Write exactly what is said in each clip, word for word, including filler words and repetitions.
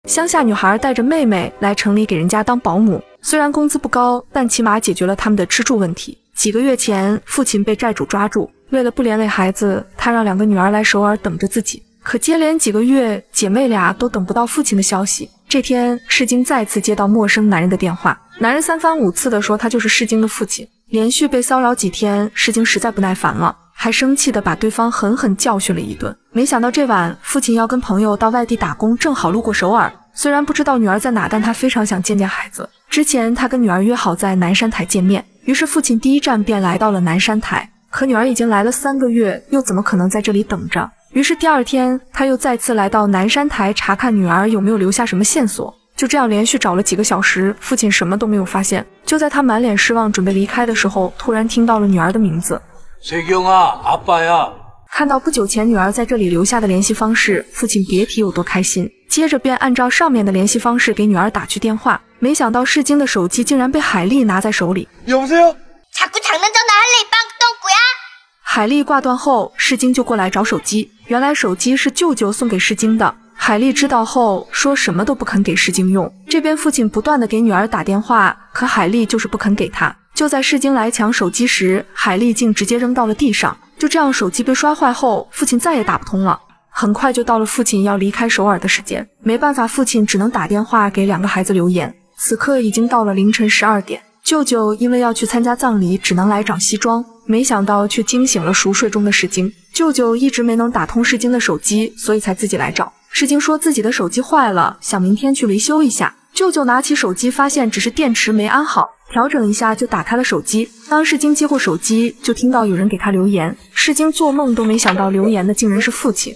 乡下女孩带着妹妹来城里给人家当保姆，虽然工资不高，但起码解决了他们的吃住问题。几个月前，父亲被债主抓住，为了不连累孩子，他让两个女儿来首尔等着自己。可接连几个月，姐妹俩都等不到父亲的消息。这天，世京再次接到陌生男人的电话，男人三番五次地说他就是世京的父亲。连续被骚扰几天，世京实在不耐烦了，还生气地把对方狠狠教训了一顿。没想到这晚，父亲要跟朋友到外地打工，正好路过首尔。虽然不知道女儿在哪，但他非常想见见孩子。之前他跟女儿约好在南山台见面，于是父亲第一站便来到了南山台。可女儿已经来了三个月，又怎么可能在这里等着？于是第二天，他又再次来到南山台查看女儿有没有留下什么线索。就这样连续找了几个小时，父亲什么都没有发现。就在他满脸失望准备离开的时候，突然听到了女儿的名字。 세경아아빠야。 看到不久前女儿在这里留下的联系方式，父亲别提有多开心。接着便按照上面的联系方式给女儿打去电话，没想到世京的手机竟然被海丽拿在手里。 여보세요? 자꾸 장난 전화 할래 이 빵똥꾸야? 海丽挂断后，世京就过来找手机。原来手机是舅舅送给世京的。海丽知道后说什么都不肯给世京用。这边父亲不断的给女儿打电话，可海丽就是不肯给他。就在世京来抢手机时，海丽竟直接扔到了地上。就这样，手机被摔坏后，父亲再也打不通了。很快就到了父亲要离开首尔的时间，没办法，父亲只能打电话给两个孩子留言。此刻已经到了凌晨十二点，舅舅因为要去参加葬礼，只能来找西装，没想到却惊醒了熟睡中的世京。舅舅一直没能打通世京的手机，所以才自己来找。世京说自己的手机坏了，想明天去维修一下。舅舅拿起手机，发现只是电池没安好，调整一下就打开了手机。当世京接过手机，就听到有人给他留言。世京做梦都没想到留言的竟然是父亲。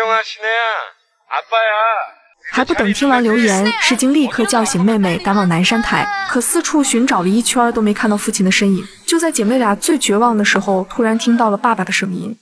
还不等听完留言，世京立刻叫醒妹妹赶往南山台，可四处寻找了一圈都没看到父亲的身影。就在姐妹俩最绝望的时候，突然听到了爸爸的声音。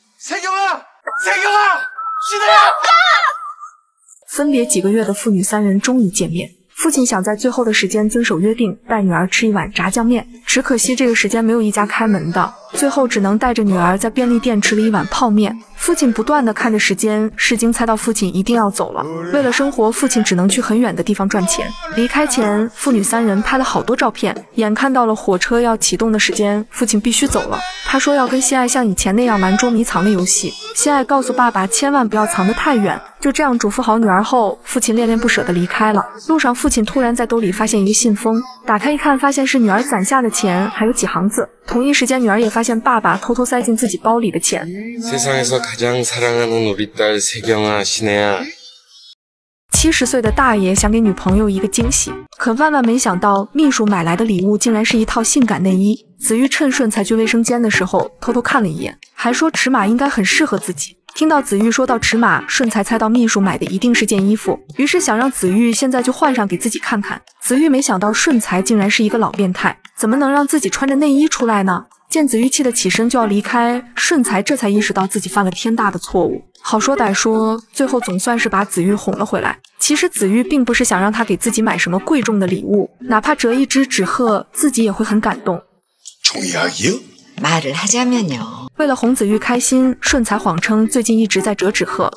分别几个月的父女三人终于见面。父亲想在最后的时间遵守约定，带女儿吃一碗炸酱面，只可惜这个时间没有一家开门的，最后只能带着女儿在便利店吃了一碗泡面。父亲不断地看着时间，世京猜到父亲一定要走了。为了生活，父亲只能去很远的地方赚钱。离开前，父女三人拍了好多照片。眼看到了火车要启动的时间，父亲必须走了。他说要跟心爱像以前那样玩捉迷藏的游戏。心爱告诉爸爸千万不要藏得太远。就这样嘱咐好女儿后，父亲恋恋不舍地离开了。路上，父亲突然在兜里发现一个信封，打开一看，发现是女儿攒下的钱，还有几行字。同一时间，女儿也发现爸爸偷偷塞进自己包里的钱。 세상에서가장사랑하는우리딸세경아시네야。 七十岁的大爷想给女朋友一个惊喜，可万万没想到，秘书买来的礼物竟然是一套性感内衣。子玉趁顺才去卫生间的时候，偷偷看了一眼，还说尺码应该很适合自己。听到子玉说到尺码，顺才猜到秘书买的一定是件衣服，于是想让子玉现在就换上给自己看看。子玉没想到顺才竟然是一个老变态，怎么能让自己穿着内衣出来呢？见子玉气得起身就要离开，顺才这才意识到自己犯了天大的错误。好说歹说，最后总算是把子玉哄了回来。其实子玉并不是想让他给自己买什么贵重的礼物，哪怕折一只纸鹤，自己也会很感动。 말을하자면요。 为了哄子玉开心，顺才谎称最近一直在折纸鹤。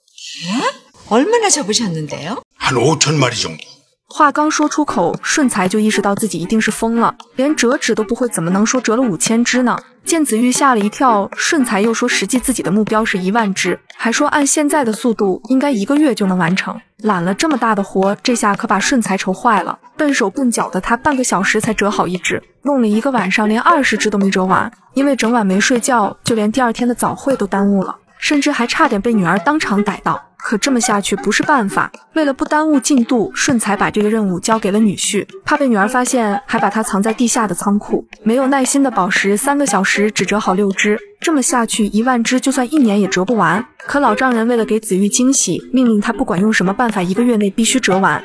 얼마나접으셨는데요？ 한 오천 마리 정도。 话刚说出口，顺才就意识到自己一定是疯了，连折纸都不会，怎么能说折了五千只呢？见子玉吓了一跳，顺才又说实际自己的目标是一万只，还说按现在的速度应该一个月就能完成。揽了这么大的活，这下可把顺才愁坏了。笨手笨脚的他半个小时才折好一只，弄了一个晚上，连二十只都没折完。因为整晚没睡觉，就连第二天的早会都耽误了，甚至还差点被女儿当场逮到。可这么下去不是办法，为了不耽误进度，顺才把这个任务交给了女婿，怕被女儿发现，还把它藏在地下的仓库。没有耐心的宝石，三个小时只折好六只，这么下去一万只就算一年也折不完。可老丈人为了给子玉惊喜，命令他不管用什么办法，一个月内必须折完。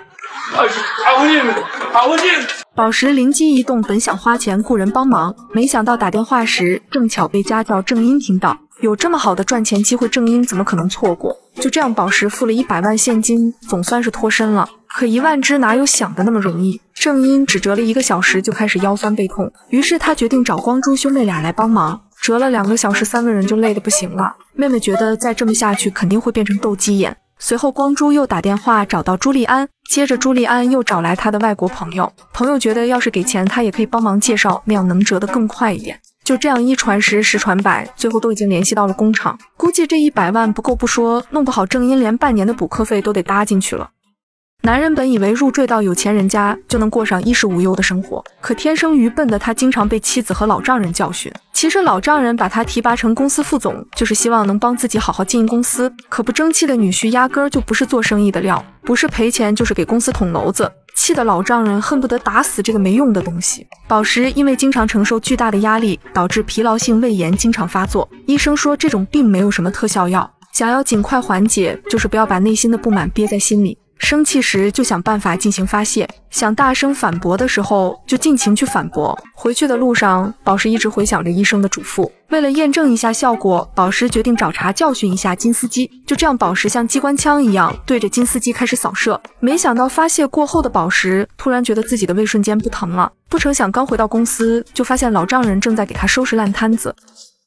宝石灵机一动，本想花钱雇人帮忙，没想到打电话时正巧被家教正音听到。有这么好的赚钱机会，正音怎么可能错过？就这样，宝石付了一百万现金，总算是脱身了。可一万只哪有想的那么容易？正音只折了一个小时就开始腰酸背痛，于是他决定找光洙兄妹俩来帮忙。折了两个小时，三个人就累得不行了。妹妹觉得再这么下去肯定会变成斗鸡眼， 随后光洙又打电话找到朱利安，接着朱利安又找来他的外国朋友，朋友觉得要是给钱他也可以帮忙介绍，那样能折得更快一点。就这样一传十，十传百，最后都已经联系到了工厂，估计这一百万不够不说，弄不好郑茵连半年的补课费都得搭进去了。男人本以为入赘到有钱人家就能过上衣食无忧的生活，可天生愚笨的他经常被妻子和老丈人教训。其实老丈人把他提拔成公司副总，就是希望能帮自己好好经营公司，可不争气的女婿压根儿就不是做生意的料，不是赔钱就是给公司捅娄子，气得老丈人恨不得打死这个没用的东西。宝石因为经常承受巨大的压力，导致疲劳性胃炎经常发作，医生说这种病没有什么特效药，想要尽快缓解，就是不要把内心的不满憋在心里。生气时就想办法进行发泄，想大声反驳的时候就尽情去反驳。回去的路上，宝石一直回想着医生的嘱咐，为了验证一下效果，宝石决定找茬教训一下金司机。就这样，宝石像机关枪一样对着金司机开始扫射。没想到发泄过后的宝石突然觉得自己的胃瞬间不疼了，不成想刚回到公司就发现老丈人正在给他收拾烂摊子。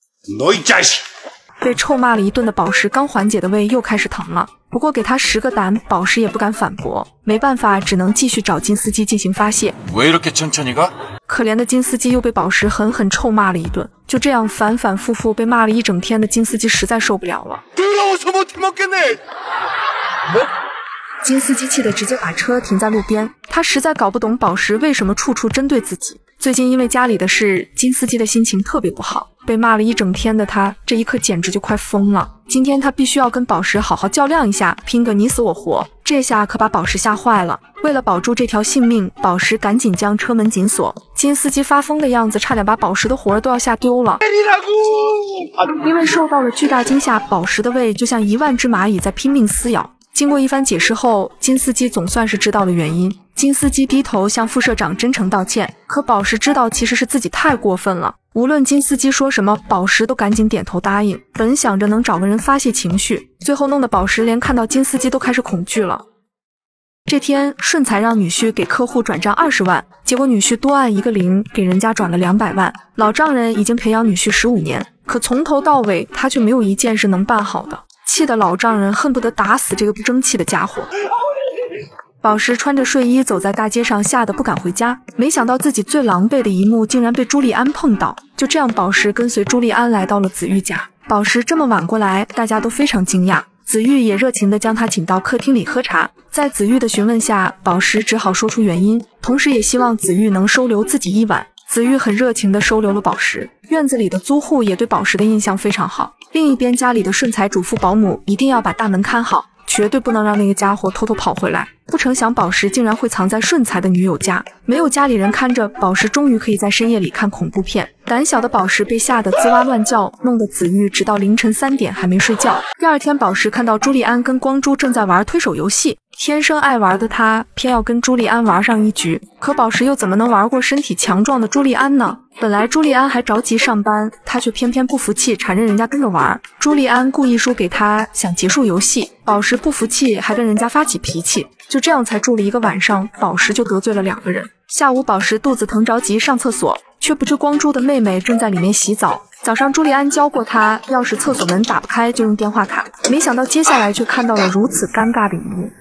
被臭骂了一顿的宝石刚缓解的胃又开始疼了，不过给他十个胆，宝石也不敢反驳，没办法，只能继续找金司机进行发泄。可怜的金司机又被宝石狠狠臭骂了一顿，就这样反反复复被骂了一整天的金司机实在受不了了。金司机气得直接把车停在路边，他实在搞不懂宝石为什么处处针对自己。最近因为家里的事，金司机的心情特别不好，被骂了一整天的他，这一刻简直就快疯了。今天他必须要跟宝石好好较量一下，拼个你死我活。这下可把宝石吓坏了。为了保住这条性命，宝石赶紧将车门紧锁。金司机发疯的样子，差点把宝石的活儿都要吓丢了。因为受到了巨大惊吓，宝石的胃就像一万只蚂蚁在拼命撕咬。经过一番解释后，金司机总算是知道了原因。金司机低头向副社长真诚道歉，可宝石知道其实是自己太过分了。无论金司机说什么，宝石都赶紧点头答应。本想着能找个人发泄情绪，最后弄得宝石连看到金司机都开始恐惧了。这天，顺才让女婿给客户转账二十万，结果女婿多按一个零，给人家转了两百万。老丈人已经培养女婿十五年，可从头到尾他却没有一件是能办好的，气得老丈人恨不得打死这个不争气的家伙。宝石穿着睡衣走在大街上，吓得不敢回家。没想到自己最狼狈的一幕竟然被朱利安碰到。就这样，宝石跟随朱利安来到了子玉家。宝石这么晚过来，大家都非常惊讶。子玉也热情地将他请到客厅里喝茶。在子玉的询问下，宝石只好说出原因，同时也希望子玉能收留自己一晚。子玉很热情地收留了宝石。院子里的租户也对宝石的印象非常好。另一边，家里的顺才嘱咐保姆一定要把大门看好，绝对不能让那个家伙偷偷跑回来。不成想宝石竟然会藏在顺才的女友家，没有家里人看着，宝石终于可以在深夜里看恐怖片。胆小的宝石被吓得吱哇乱叫，弄得子玉直到凌晨三点还没睡觉。第二天，宝石看到朱利安跟光洙正在玩推手游戏，天生爱玩的他偏要跟朱利安玩上一局，可宝石又怎么能玩过身体强壮的朱利安呢？本来朱利安还着急上班，他却偏偏不服气，缠着人家跟着玩。朱利安故意输给他，想结束游戏，宝石不服气，还跟人家发起脾气。就这样才住了一个晚上，宝石就得罪了两个人。下午宝石肚子疼着急上厕所，却不知光洙的妹妹正在里面洗澡。早上朱利安教过他，要是厕所门打不开就用电话卡，没想到接下来却看到了如此尴尬的一幕。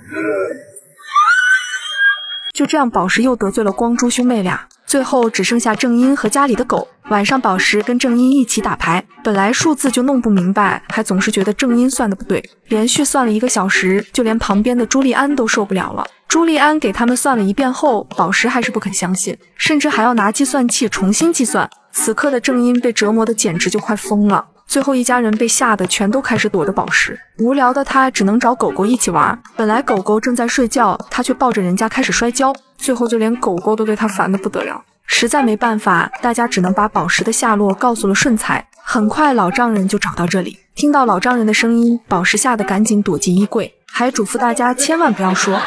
就这样，宝石又得罪了光洙兄妹俩，最后只剩下正音和家里的狗。晚上宝石跟正音一起打牌，本来数字就弄不明白，还总是觉得正音算的不对，连续算了一个小时，就连旁边的朱利安都受不了了。朱利安给他们算了一遍后，宝石还是不肯相信，甚至还要拿计算器重新计算。此刻的正音被折磨的简直就快疯了。最后一家人被吓得全都开始躲着宝石，无聊的他只能找狗狗一起玩。本来狗狗正在睡觉，他却抱着人家开始摔跤，最后就连狗狗都对他烦得不得了。实在没办法，大家只能把宝石的下落告诉了顺才。很快老丈人就找到这里，听到老丈人的声音，宝石吓得赶紧躲进衣柜，还嘱咐大家千万不要说。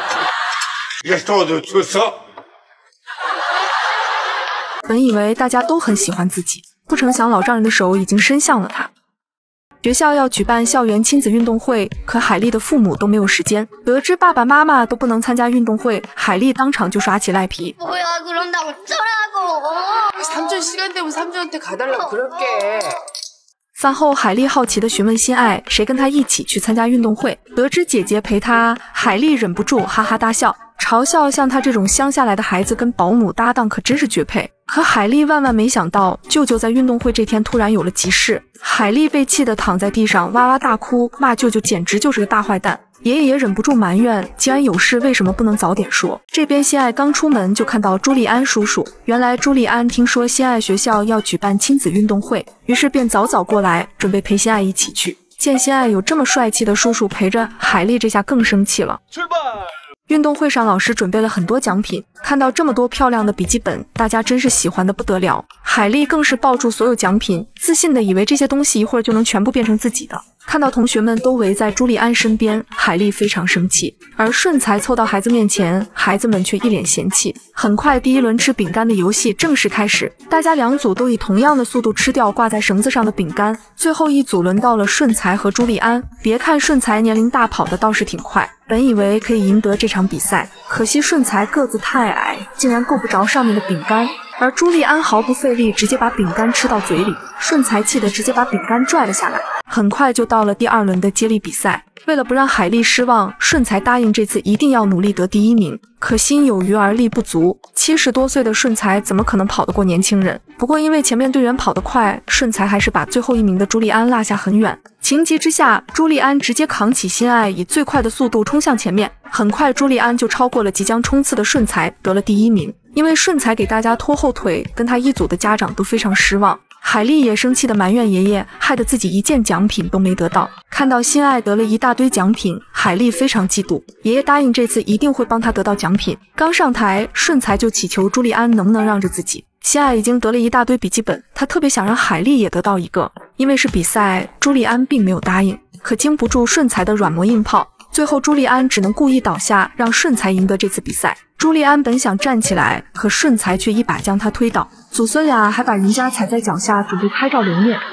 本以为大家都很喜欢自己，不成想老丈人的手已经伸向了他。学校要举办校园亲子运动会，可海丽的父母都没有时间。得知爸爸妈妈都不能参加运动会，海丽当场就耍起赖皮。 饭后，海莉好奇地询问心爱谁跟她一起去参加运动会，得知姐姐陪她，海莉忍不住哈哈大笑，嘲笑像她这种乡下来的孩子跟保姆搭档可真是绝配。可海莉万万没想到，舅舅在运动会这天突然有了急事，海莉被气得躺在地上哇哇大哭，骂舅舅简直就是个大坏蛋。爷爷也忍不住埋怨，既然有事为什么不能早点说。这边心爱刚出门就看到朱利安叔叔，原来朱利安听说心爱学校要举办亲子运动会，于是便早早过来，准备陪心爱一起去。见心爱有这么帅气的叔叔陪着，海莉这下更生气了。 출발！ 运动会上，老师准备了很多奖品，看到这么多漂亮的笔记本，大家真是喜欢的不得了。海莉更是抱住所有奖品，自信的以为这些东西一会儿就能全部变成自己的。看到同学们都围在朱利安身边，海莉非常生气。而顺才凑到孩子面前，孩子们却一脸嫌弃。很快，第一轮吃饼干的游戏正式开始，大家两组都以同样的速度吃掉挂在绳子上的饼干。最后一组轮到了顺才和朱利安，别看顺才年龄大，跑的倒是挺快。本以为可以赢得这场比赛，可惜顺才个子太矮，竟然够不着上面的饼干。而朱利安毫不费力，直接把饼干吃到嘴里，顺才气得直接把饼干拽了下来。很快就到了第二轮的接力比赛，为了不让海莉失望，顺才答应这次一定要努力得第一名。可心有余而力不足，七十多岁的顺才怎么可能跑得过年轻人？不过因为前面队员跑得快，顺才还是把最后一名的朱利安落下很远。情急之下，朱利安直接扛起心爱，以最快的速度冲向前面。很快，朱利安就超过了即将冲刺的顺才，得了第一名。因为顺才给大家拖后腿，跟他一组的家长都非常失望。海莉也生气的埋怨爷爷，害得自己一件奖品都没得到。看到心爱得了一大堆奖品，海莉非常嫉妒。爷爷答应这次一定会帮他得到奖品。刚上台，顺才就祈求朱利安能不能让着自己。心爱已经得了一大堆笔记本，他特别想让海莉也得到一个，因为是比赛，朱利安并没有答应。可经不住顺才的软磨硬泡，最后朱利安只能故意倒下，让顺才赢得这次比赛。朱利安本想站起来，可顺才却一把将他推倒，祖孙俩还把人家踩在脚下，准备拍照留念。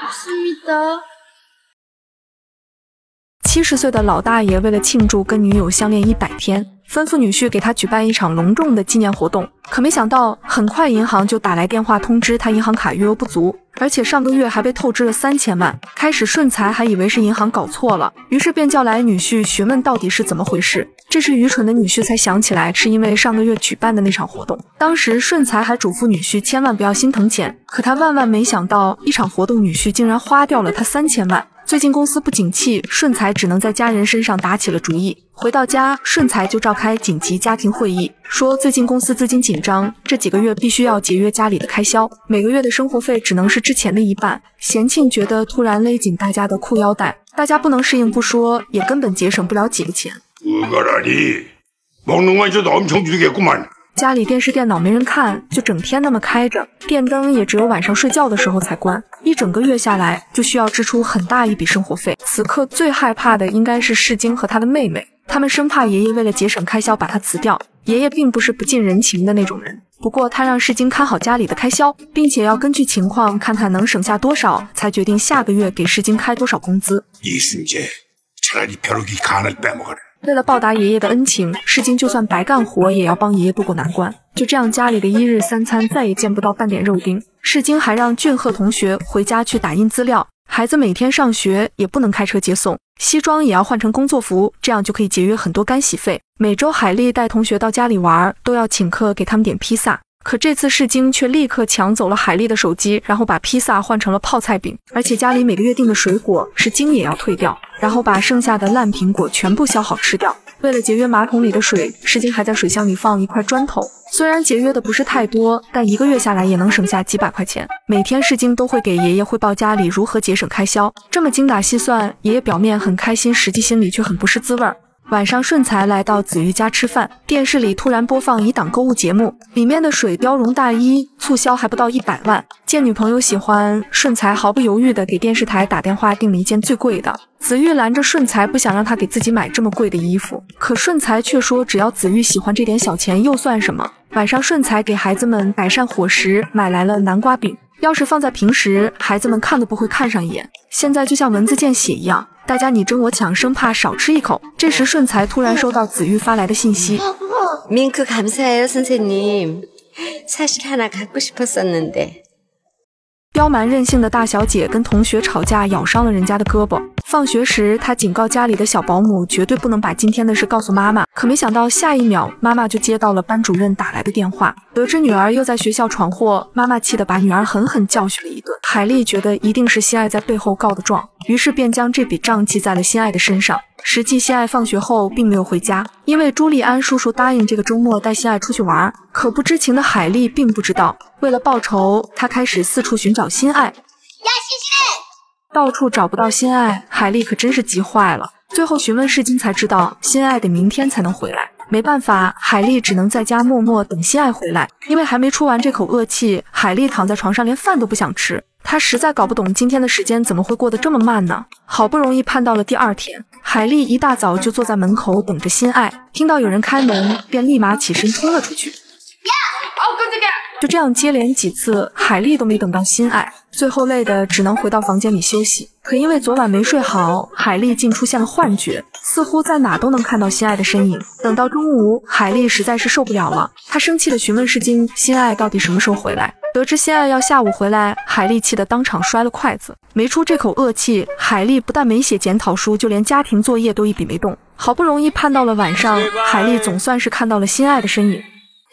七十岁的老大爷为了庆祝跟女友相恋一百天，吩咐女婿给他举办一场隆重的纪念活动。可没想到，很快银行就打来电话通知他银行卡余额不足，而且上个月还被透支了三千万。开始顺才还以为是银行搞错了，于是便叫来女婿询问到底是怎么回事。这时愚蠢的女婿才想起来，是因为上个月举办的那场活动。当时顺才还嘱咐女婿千万不要心疼钱，可他万万没想到，一场活动女婿竟然花掉了他三千万。最近公司不景气，顺才只能在家人身上打起了主意。回到家，顺才就召开紧急家庭会议，说最近公司资金紧张，这几个月必须要节约家里的开销，每个月的生活费只能是之前的一半。贤庆觉得突然勒紧大家的裤腰带，大家不能适应不说，也根本节省不了几个钱。家里电视电脑没人看，就整天那么开着，电灯也只有晚上睡觉的时候才关，一整个月下来就需要支出很大一笔生活费。此刻最害怕的应该是世京和他的妹妹，他们生怕爷爷为了节省开销把他辞掉。爷爷并不是不近人情的那种人，不过他让世京看好家里的开销，并且要根据情况看看能省下多少，才决定下个月给世京开多少工资。为了报答爷爷的恩情，世京就算白干活也要帮爷爷渡过难关。就这样，家里的一日三餐再也见不到半点肉丁。世京还让俊赫同学回家去打印资料，孩子每天上学也不能开车接送，西装也要换成工作服，这样就可以节约很多干洗费。每周海莉带同学到家里玩，都要请客给他们点披萨。可这次世京却立刻抢走了海莉的手机，然后把披萨换成了泡菜饼，而且家里每个月订的水果世京也要退掉，然后把剩下的烂苹果全部削好吃掉。为了节约马桶里的水，世京还在水箱里放一块砖头，虽然节约的不是太多，但一个月下来也能省下几百块钱。每天世京都会给爷爷汇报家里如何节省开销，这么精打细算，爷爷表面很开心，实际心里却很不是滋味儿。晚上顺才来到子瑜家吃饭，电视里突然播放一档购物节目，里面的水貂绒大衣促销还不到一百万。见女朋友喜欢，顺才毫不犹豫地给电视台打电话订了一件最贵的。子玉拦着顺才，不想让他给自己买这么贵的衣服，可顺才却说只要子玉喜欢这点小钱又算什么。晚上顺才给孩子们改善伙食，买来了南瓜饼。要是放在平时，孩子们看都不会看上一眼，现在就像蚊子见血一样，大家你争我抢，生怕少吃一口。这时顺才突然收到子玉发来的信息， 밍크 감사해요 선생님. 사실 하나 갖고 싶었었는데. 刁蛮任性的大小姐跟同学吵架，咬伤了人家的胳膊。放学时，她警告家里的小保姆绝对不能把今天的事告诉妈妈。可没想到，下一秒妈妈就接到了班主任打来的电话，得知女儿又在学校闯祸，妈妈气得把女儿狠狠教训了一顿。海莉觉得一定是心爱在背后告的状，于是便将这笔账记在了心爱的身上。实际心爱放学后并没有回家，因为朱利安叔叔答应这个周末带心爱出去玩。可不知情的海莉并不知道，为了报仇，她开始四处寻找心爱。到处找不到心爱，海莉可真是急坏了。最后询问世金才知道，心爱得明天才能回来。没办法，海莉只能在家默默等心爱回来。因为还没出完这口恶气，海莉躺在床上连饭都不想吃。她实在搞不懂今天的时间怎么会过得这么慢呢？好不容易盼到了第二天，海莉一大早就坐在门口等着心爱，听到有人开门，便立马起身冲了出去。就这样接连几次，海莉都没等到心爱，最后累得只能回到房间里休息。可因为昨晚没睡好，海莉竟出现了幻觉，似乎在哪都能看到心爱的身影。等到中午，海莉实在是受不了了，她生气地询问世金，心爱到底什么时候回来？得知心爱要下午回来，海莉气得当场摔了筷子。没出这口恶气，海莉不但没写检讨书，就连家庭作业都一笔没动。好不容易盼到了晚上，海莉总算是看到了心爱的身影。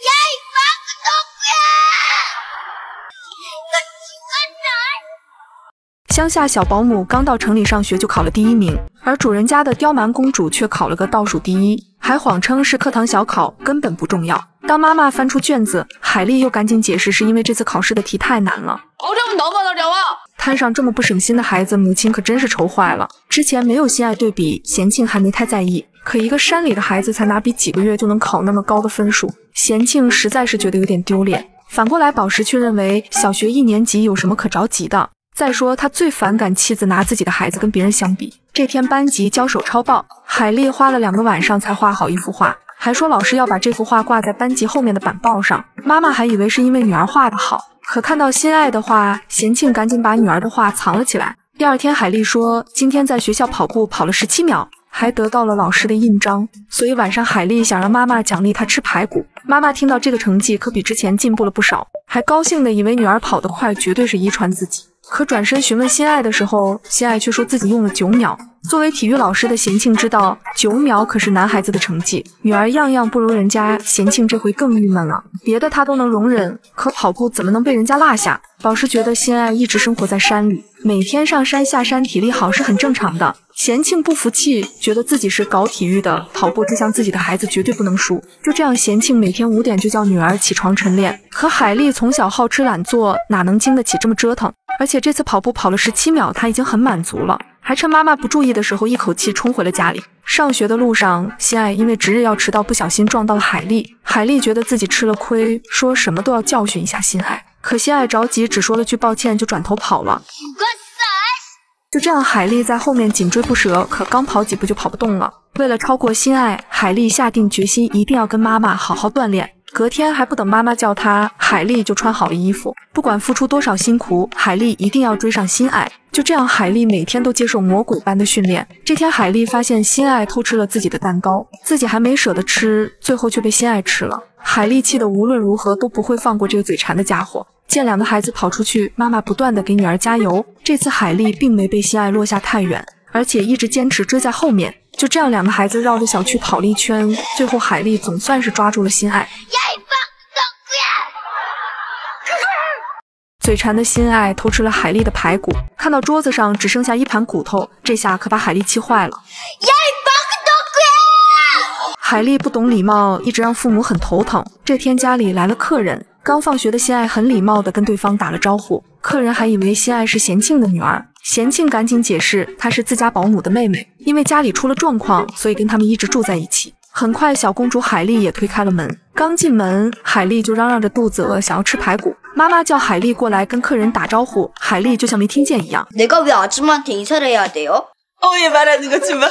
乡下小保姆刚到城里上学就考了第一名，而主人家的刁蛮公主却考了个倒数第一，还谎称是课堂小考，根本不重要。当妈妈翻出卷子，海莉又赶紧解释是因为这次考试的题太难了。摊上这么不省心的孩子，母亲可真是愁坏了。之前没有心爱对比，贤庆还没太在意，可一个山里的孩子才拿笔几个月就能考那么高的分数，贤庆实在是觉得有点丢脸。反过来，宝石却认为小学一年级有什么可着急的。再说，他最反感妻子拿自己的孩子跟别人相比。这天班级交手抄报，海莉花了两个晚上才画好一幅画，还说老师要把这幅画挂在班级后面的板报上。妈妈还以为是因为女儿画得好，可看到心爱的画，贤庆赶紧把女儿的画藏了起来。第二天，海莉说今天在学校跑步跑了十七秒，还得到了老师的印章，所以晚上海莉想让妈妈奖励她吃排骨。妈妈听到这个成绩可比之前进步了不少，还高兴的以为女儿跑得快绝对是遗传自己。可转身询问心爱的时候，心爱却说自己用了九秒。作为体育老师的贤庆知道九秒可是男孩子的成绩，女儿样样不如人家，贤庆这回更郁闷了。别的他都能容忍，可跑步怎么能被人家落下？宝石觉得心爱一直生活在山里，每天上山下山，体力好是很正常的。贤庆不服气，觉得自己是搞体育的，跑步这项自己的孩子绝对不能输。就这样，贤庆每天五点就叫女儿起床晨练。可海莉从小好吃懒做，哪能经得起这么折腾？而且这次跑步跑了十七秒，她已经很满足了，还趁妈妈不注意的时候一口气冲回了家里。上学的路上，心爱因为值日要迟到，不小心撞到了海莉。海莉觉得自己吃了亏，说什么都要教训一下心爱。可心爱着急，只说了句抱歉就转头跑了。就这样，海莉在后面紧追不舍，可刚跑几步就跑不动了。为了超过心爱，海莉下定决心一定要跟妈妈好好锻炼。隔天还不等妈妈叫她，海莉就穿好了衣服，不管付出多少辛苦，海莉一定要追上心爱。就这样，海莉每天都接受魔鬼般的训练。这天，海莉发现心爱偷吃了自己的蛋糕，自己还没舍得吃，最后却被心爱吃了。海莉气得无论如何都不会放过这个嘴馋的家伙。见两个孩子跑出去，妈妈不断的给女儿加油。这次海莉并没被心爱落下太远，而且一直坚持追在后面。就这样，两个孩子绕着小区跑了一圈，最后海莉总算是抓住了心爱。嘴馋的心爱偷吃了海莉的排骨，看到桌子上只剩下一盘骨头，这下可把海莉气坏了。海莉不懂礼貌，一直让父母很头疼。这天家里来了客人，刚放学的心爱很礼貌地跟对方打了招呼，客人还以为心爱是贤庆的女儿。贤庆赶紧解释，她是自家保姆的妹妹，因为家里出了状况，所以跟他们一直住在一起。很快，小公主海莉也推开了門。刚进门，海莉就嚷嚷着肚子饿，想要吃排骨。妈妈叫海莉过来跟客人打招呼，海莉就像没听见一样。 내가 왜 아줌마한테 인사를 해야 돼요? 어, 얘 말하는 거 좀 봐.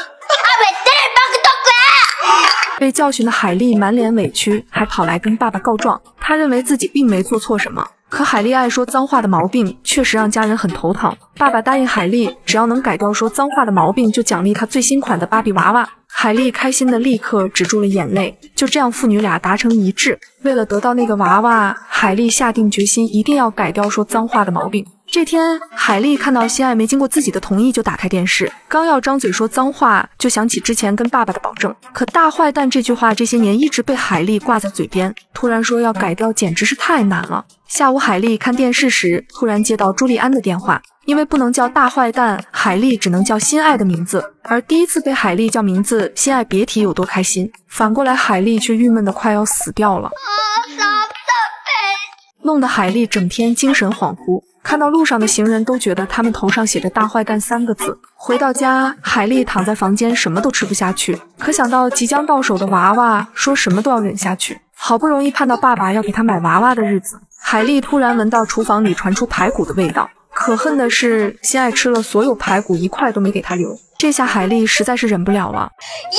아, 被教训的海莉满脸委屈，还跑来跟爸爸告状。她认为自己并没做错什么，可海莉爱说脏话的毛病确实让家人很头疼。爸爸答应海莉，只要能改掉说脏话的毛病，就奖励她最新款的芭比娃娃。海莉开心的立刻止住了眼泪。就这样，父女俩达成一致。为了得到那个娃娃，海莉下定决心一定要改掉说脏话的毛病。 这天，海丽看到心爱没经过自己的同意就打开电视，刚要张嘴说脏话，就想起之前跟爸爸的保证。可大坏蛋这句话这些年一直被海丽挂在嘴边，突然说要改掉，简直是太难了。下午海丽看电视时，突然接到朱利安的电话，因为不能叫大坏蛋，海丽只能叫心爱的名字。而第一次被海丽叫名字，心爱别提有多开心，反过来海丽却郁闷得快要死掉了，弄得海丽整天精神恍惚。看到路上的行人都觉得他们头上写着大坏蛋三个字。回到家，海丽躺在房间什么都吃不下去，可想到即将到手的娃娃，说什么都要忍下去。好不容易盼到爸爸要给她买娃娃的日子，海丽突然闻到厨房里传出排骨的味道。可恨的是，心爱吃了所有排骨，一块都没给她留。这下海丽实在是忍不了了。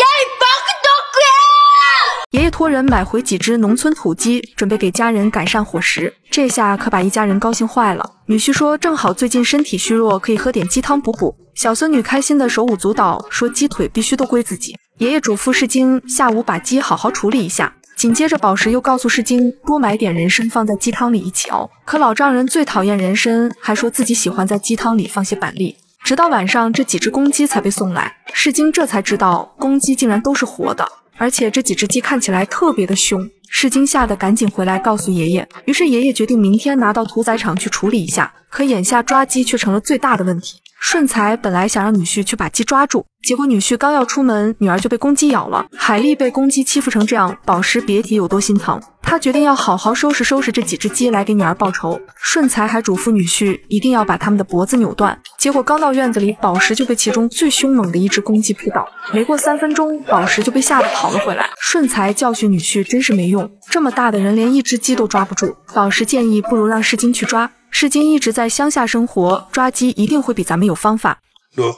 爷爷托人买回几只农村土鸡，准备给家人改善伙食。这下可把一家人高兴坏了。女婿说正好最近身体虚弱，可以喝点鸡汤补补。小孙女开心的手舞足蹈，说鸡腿必须都归自己。爷爷嘱咐世京下午把鸡好好处理一下。紧接着宝石又告诉世京多买点人参放在鸡汤里一起熬。可老丈人最讨厌人参，还说自己喜欢在鸡汤里放些板栗。直到晚上，这几只公鸡才被送来，世京这才知道公鸡竟然都是活的。而且这几只鸡看起来特别的凶，世京吓得赶紧回来告诉爷爷。于是爷爷决定明天拿到屠宰场去处理一下。可眼下抓鸡却成了最大的问题。顺才本来想让女婿去把鸡抓住，结果女婿刚要出门，女儿就被公鸡咬了。海丽被公鸡欺负成这样，宝石别提有多心疼。他决定要好好收拾收拾这几只鸡来给女儿报仇。顺才还嘱咐女婿一定要把他们的脖子扭断。结果刚到院子里，宝石就被其中最凶猛的一只公鸡扑倒。没过三分钟，宝石就被吓得跑了回来。顺才教训女婿真是没用，这么大的人连一只鸡都抓不住。宝石建议不如让世京去抓。世京一直在乡下生活，抓鸡一定会比咱们有方法。 너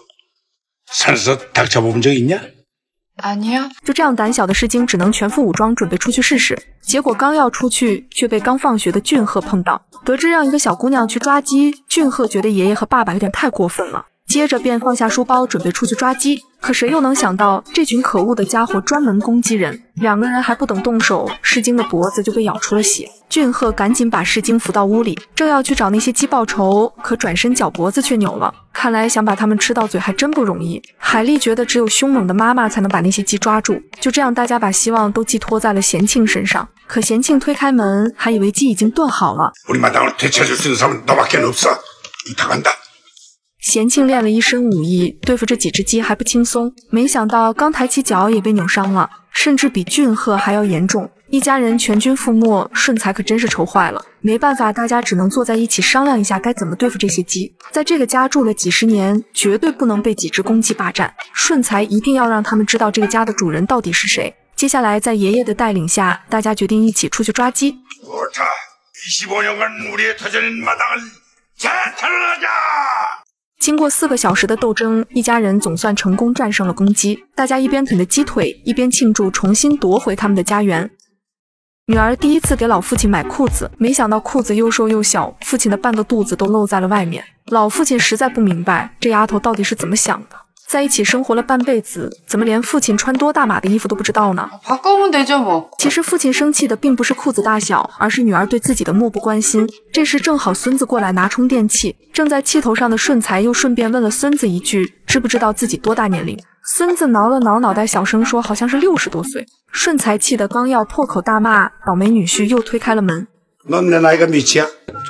산에서 닭 잡아본 적 있냐? 아니요. 就这样，胆小的世京只能全副武装准备出去试试。结果刚要出去，却被刚放学的俊赫碰到。得知让一个小姑娘去抓鸡，俊赫觉得爷爷和爸爸有点太过分了，接着便放下书包准备出去抓鸡。可谁又能想到，这群可恶的家伙专门攻击人。两个人还不等动手，世京的脖子就被咬出了血。俊赫赶紧把世京扶到屋里，正要去找那些鸡报仇，可转身脚脖子却扭了。看来想把他们吃到嘴还真不容易。海丽觉得只有凶猛的妈妈才能把那些鸡抓住。就这样，大家把希望都寄托在了贤庆身上。可贤庆推开门，还以为鸡已经炖好了。 우리 마당을 되찾을 수 있는 사람은 너밖에 없어. 부탁한다. 贤庆练了一身武艺，对付这几只鸡还不轻松。没想到刚抬起脚也被扭伤了，甚至比俊赫还要严重。一家人全军覆没，顺才可真是愁坏了。没办法，大家只能坐在一起商量一下该怎么对付这些鸡。在这个家住了几十年，绝对不能被几只公鸡霸占。顺才一定要让他们知道这个家的主人到底是谁。接下来，在爷爷的带领下，大家决定一起出去抓鸡。 좋다. 이십오 년간 우리의 터전인 마당을 재탈환하자. 经过四个小时的斗争，一家人总算成功战胜了公鸡。大家一边啃着鸡腿，一边庆祝重新夺回他们的家园。女儿第一次给老父亲买裤子，没想到裤子又瘦又小，父亲的半个肚子都露在了外面。老父亲实在不明白这丫头到底是怎么想的。在一起生活了半辈子，怎么连父亲穿多大码的衣服都不知道呢？ 바꾸면 되죠 뭐. 其实父亲生气的并不是裤子大小，而是女儿对自己的漠不关心。这时正好孙子过来拿充电器，正在气头上的顺才又顺便问了孙子一句，知不知道自己多大年龄？孙子挠了挠脑袋，小声说好像是六十多岁。顺才气得刚要破口大骂，倒霉女婿又推开了门。 넌 내 나이가 몇이야?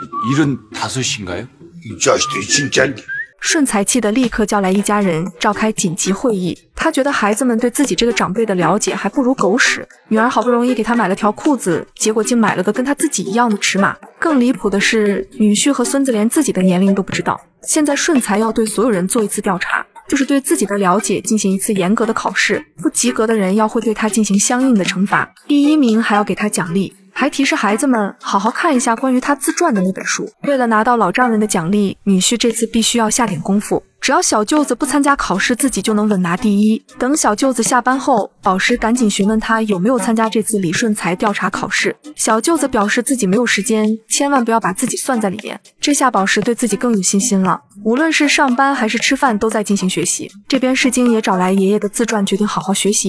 일흔다섯인가요? 이 자식들이 진짜. 顺才气得立刻叫来一家人召开紧急会议。他觉得孩子们对自己这个长辈的了解还不如狗屎。女儿好不容易给他买了条裤子，结果竟买了个跟他自己一样的尺码。更离谱的是，女婿和孙子连自己的年龄都不知道。现在顺才要对所有人做一次调查，就是对自己的了解进行一次严格的考试，不及格的人要会对他进行相应的惩罚，第一名还要给他奖励。 还提示孩子们好好看一下关于他自传的那本书。为了拿到老丈人的奖励，女婿这次必须要下点功夫。只要小舅子不参加考试，自己就能稳拿第一。等小舅子下班后，宝石赶紧询问他有没有参加这次李顺才调查考试。小舅子表示自己没有时间，千万不要把自己算在里面。这下宝石对自己更有信心了，无论是上班还是吃饭，都在进行学习。这边世京也找来爷爷的自传，决定好好学习一下。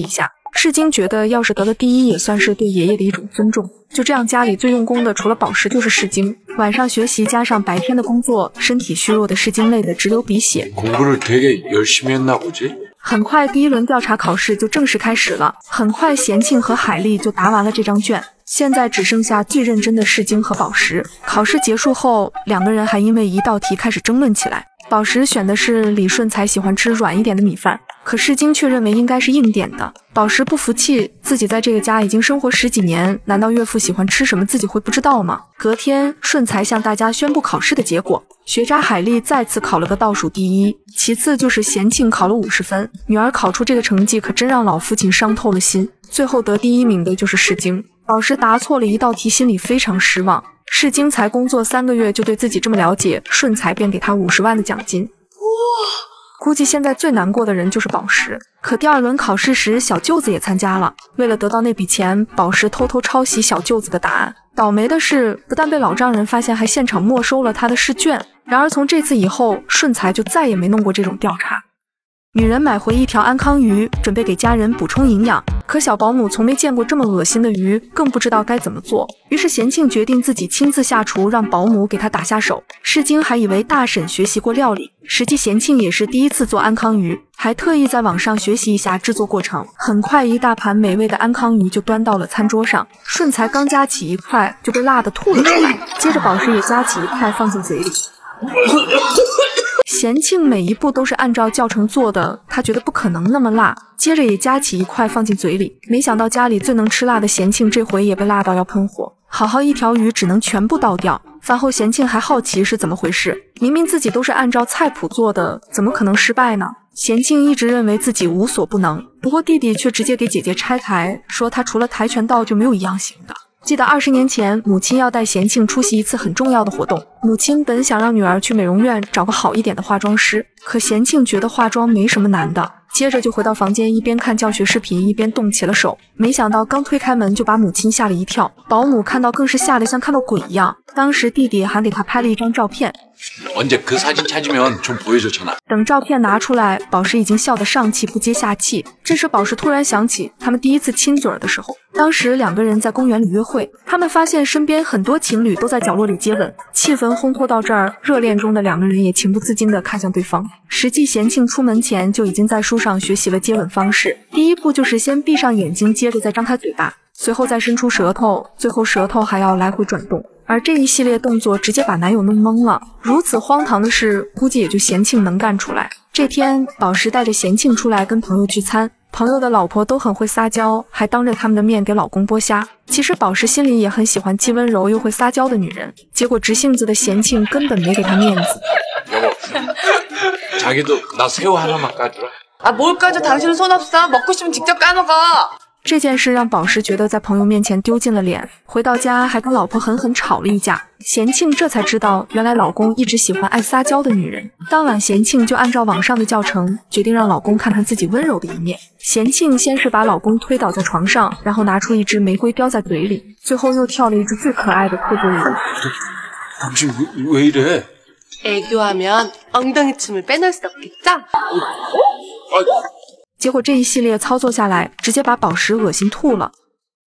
世金觉得要是得了第一，也算是对爷爷的一种尊重。就这样，家里最用功的除了宝石就是世金。晚上学习加上白天的工作，身体虚弱的世金累得直流鼻血。 공부를 되게 열심히 했나 보지? 很快，第一轮调查考试就正式开始了。很快，贤庆和海丽就答完了这张卷。现在只剩下最认真的世金和宝石。考试结束后，两个人还因为一道题开始争论起来。宝石选的是李顺才喜欢吃软一点的米饭，可世金却认为应该是硬点的。宝石不服气，自己在这个家已经生活十几年，难道岳父喜欢吃什么自己会不知道吗？隔天，顺才向大家宣布考试的结果。学渣海丽再次考了个倒数第一，其次就是贤庆考了五十分。女儿考出这个成绩，可真让老父亲伤透了心。最后得第一名的就是世金。宝石答错了一道题，心里非常失望。世金才工作三个月就对自己这么了解，顺才便给他五十万的奖金。估计现在最难过的人就是宝石。可第二轮考试时，小舅子也参加了。为了得到那笔钱，宝石偷偷抄袭小舅子的答案。倒霉的是，不但被老丈人发现，还现场没收了他的试卷。然而从这次以后，顺才就再也没弄过这种调查。女人买回一条安康鱼，准备给家人补充营养。可小保姆从没见过这么恶心的鱼，更不知道该怎么做。于是贤庆决定自己亲自下厨，让保姆给他打下手。世金还以为大婶学习过料理，实际贤庆也是第一次做安康鱼，还特意在网上学习一下制作过程。很快，一大盘美味的安康鱼就端到了餐桌上。顺才刚夹起一块，就被辣得吐了出来，接着宝石也夹起一块放进嘴里。贤庆每一步都是按照教程做的，他觉得不可能那么辣，接着也夹起一块放进嘴里。没想到家里最能吃辣的贤庆这回也被辣到要喷火，好好一条鱼只能全部倒掉。饭后贤庆还好奇是怎么回事，明明自己都是按照菜谱做的，怎么可能失败呢？贤庆一直认为自己无所不能，不过弟弟却直接给姐姐拆台，说他除了跆拳道就没有一样行的。记得二十年前，母亲要带贤庆出席一次很重要的活动。母亲本想让女儿去美容院找个好一点的化妆师，可贤庆觉得化妆没什么难的，接着就回到房间，一边看教学视频，一边动起了手。没想到刚推开门就把母亲吓了一跳，保姆看到更是吓得像看到鬼一样。当时弟弟还给他拍了一张照片。 언제 그 사진 찾으면 좀 보여줬잖아. 等照片拿出来，宝石已经笑得上气不接下气。这时宝石突然想起他们第一次亲嘴的时候，当时两个人在公园里约会，他们发现身边很多情侣都在角落里接吻，气氛烘托到这儿，热恋中的两个人也情不自禁地看向对方。实际贤庆出门前就已经在书上学习了接吻方式，第一步就是先闭上眼睛，接着再张开嘴巴，随后再伸出舌头，最后舌头还要来回转动。而这一系列动作直接把男友弄懵了。如此荒唐的事，估计也就贤庆能干出来。这天，宝石带着贤庆出来跟朋友聚餐，朋友的老婆都很会撒娇，还当着他们的面给老公剥虾。其实宝石心里也很喜欢既温柔又会撒娇的女人，结果直性子的贤庆根本没给她面子。 여보, 자기도 나 새우 하나만 까주라. 아, 뭘 까줘? 당신은 손 없어. 먹고 싶으면 직접 까먹어. 这件事让宝石觉得在朋友面前丢尽了脸，回到家还跟老婆狠狠吵了一架。贤庆这才知道，原来老公一直喜欢爱撒娇的女人。当晚，贤庆就按照网上的教程，决定让老公看看自己温柔的一面。贤庆先是把老公推倒在床上，然后拿出一只玫瑰叼在嘴里，最后又跳了一支最可爱的特别舞。 당신 왜, 왜 이래? 애교하면 엉덩이 춤을 빼놓을 수 없겠죠? 结果这一系列操作下来，直接把宝石恶心吐了。